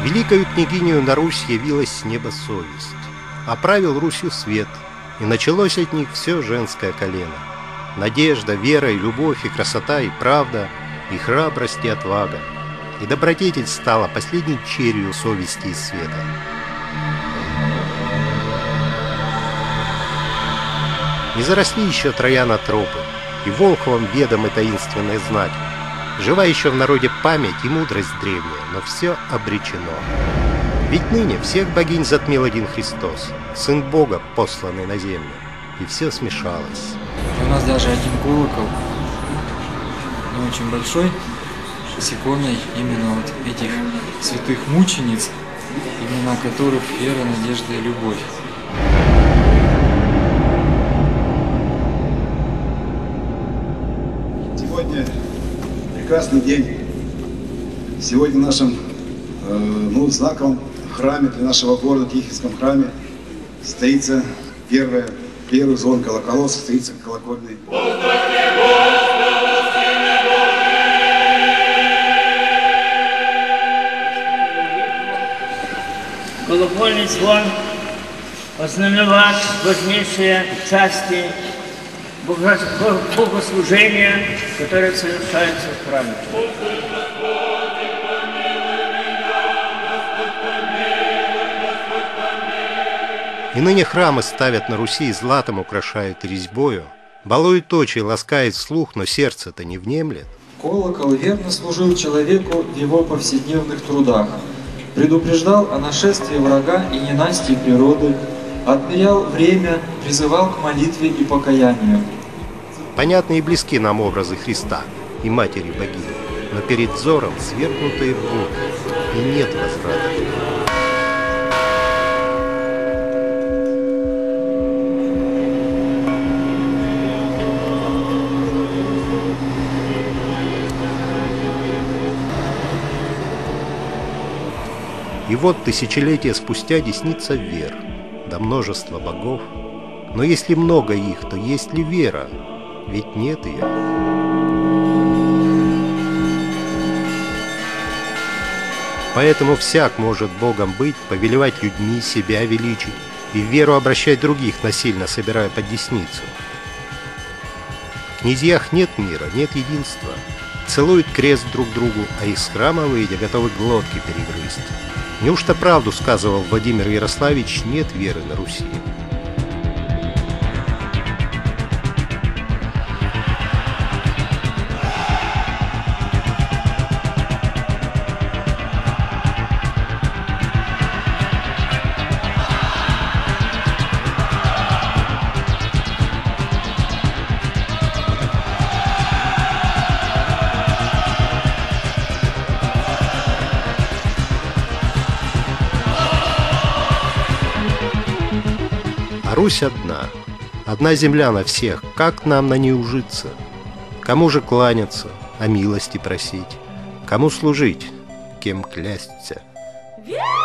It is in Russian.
Великою княгинею на Русь явилась с неба совесть, оправил Русью свет, и началось от них все женское колено. Надежда, вера и любовь, и красота, и правда, и храбрость, и отвага. И добродетель стала последней черью совести и света. Не заросли еще Трояна тропы, и Волховом ведом и таинственной знать. Жива еще в народе память и мудрость древняя, но все обречено. Ведь ныне всех богинь затмил один Христос, Сын Бога, посланный на землю, и все смешалось. У нас даже один колокол, но очень большой, с иконой именно вот этих святых мучениц, имена которых вера, надежда и любовь. Сегодня прекрасный день. Сегодня в нашем знаковом храме для нашего города, Тихвинском храме, состоится первый звон колоколов, состоится колокольный. Колокольный звон ознаменовал важнейшее части богослужения, которое совершается в храме. И ныне храмы ставят на Руси и златом украшают и резьбою, балуют очи, ласкает слух, но сердце-то не внемлет. Колокол верно служил человеку в его повседневных трудах, предупреждал о нашествии врага и ненастье природы, отмерял время, призывал к молитве и покаянию. Понятны и близки нам образы Христа и Матери Богини, но перед взором свергнутые в воду, и нет возврата. И вот тысячелетия спустя деснится вверх, до множества богов. Но если много их, то есть ли вера? Ведь нет ее. Поэтому всяк может Богом быть, повелевать людьми, себя величить и в веру обращать других, насильно собирая под десницу. В князьях нет мира, нет единства. Целуют крест друг другу, а из храма выйдя, готовы глотки перегрызть. Неужто правду сказывал Владимир Ярославич, нет веры на Руси? А Русь одна земля на всех, как нам на ней ужиться? Кому же кланяться, о милости просить? Кому служить, кем клясться?